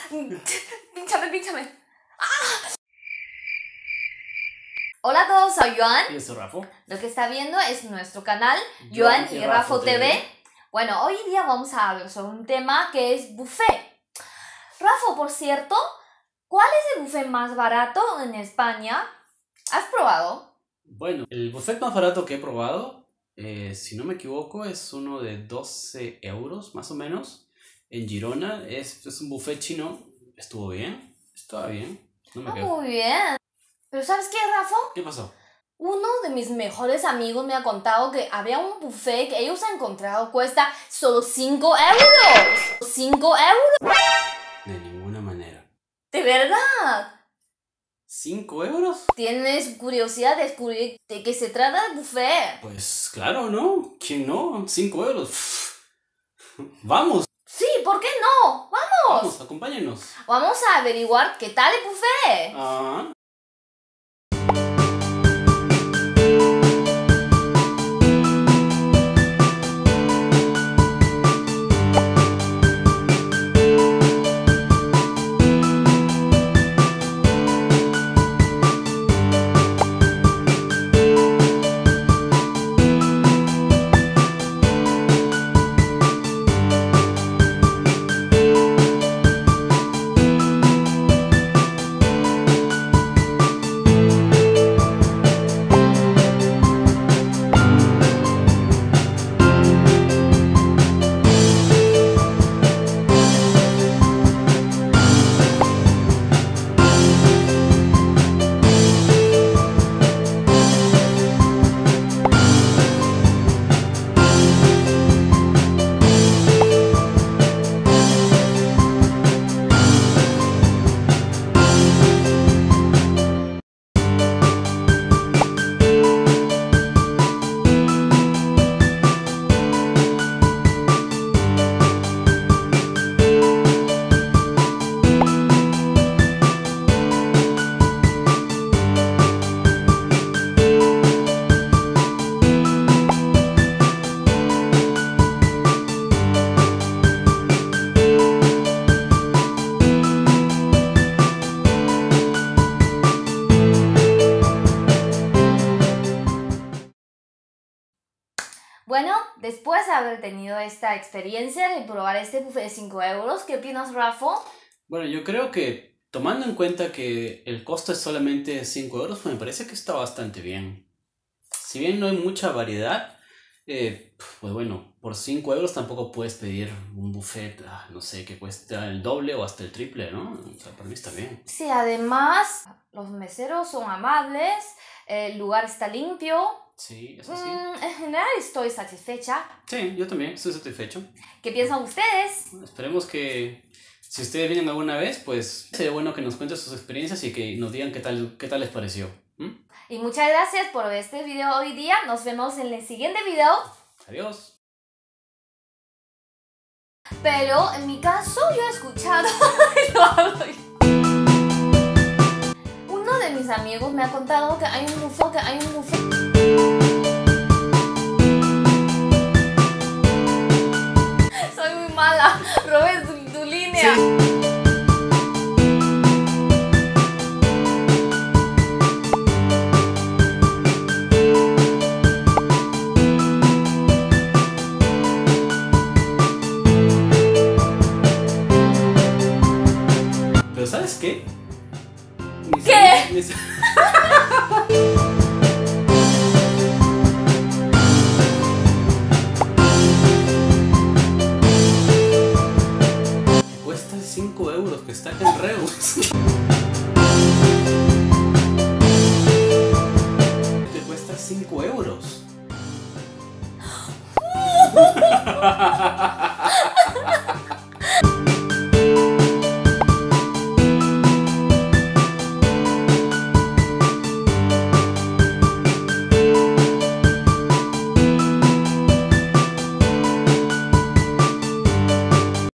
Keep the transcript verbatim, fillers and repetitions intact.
Pínchame, pínchame. ¡Ah! Hola a todos, soy Joan. Y yo soy Rafo. Lo que está viendo es nuestro canal Joan y Rafo T V. Bueno, hoy día vamos a hablar sobre un tema que es buffet. Rafo, por cierto, ¿cuál es el buffet más barato en España? ¿Has probado? Bueno, el buffet más barato que he probado, eh, si no me equivoco, es uno de doce euros más o menos. En Girona es, es un buffet chino. Estuvo bien, estaba bien. No me Ah, quejo. muy bien. Pero ¿sabes qué, Rafo? ¿Qué pasó? Uno de mis mejores amigos me ha contado que había un buffet que ellos han encontrado cuesta solo cinco euros. cinco euros. De ninguna manera. ¿De verdad? ¿cinco euros? ¿Tienes curiosidad de descubrir de qué se trata el buffet? Pues claro, ¿no? ¿Quién no? cinco euros. Vamos. Sí, ¿por qué no? ¡Vamos! Vamos, acompáñenos. Vamos a averiguar qué tal el buffet. Ah. Bueno, después de haber tenido esta experiencia de probar este buffet de cinco euros, ¿qué opinas, Rafo? Bueno, yo creo que tomando en cuenta que el costo es solamente cinco euros, pues me parece que está bastante bien. Si bien no hay mucha variedad, eh, pues bueno, por cinco euros tampoco puedes pedir un buffet, ah, no sé, que cuesta el doble o hasta el triple, ¿no? O sea, para mí está bien. Sí, además, los meseros son amables, el lugar está limpio. Sí, eso sí. Mm, en general estoy satisfecha. Sí, yo también estoy satisfecho. ¿Qué piensan ustedes? Bueno, esperemos que si ustedes vienen alguna vez, pues sería bueno que nos cuenten sus experiencias y que nos digan qué tal, qué tal les pareció. ¿Mm? Y muchas gracias por ver este video hoy día. Nos vemos en el siguiente video. Adiós. Pero en mi caso yo he escuchado lo hablo yo. Uno de mis amigos me ha contado que hay un buffet, que hay un buffet. Soy muy mala. Robé tu, tu línea. Sí. Pero ¿sabes qué? Mis ¿Qué? amigos- mis- Cuesta cinco euros, que está acá en Reus. Te cuesta cinco euros.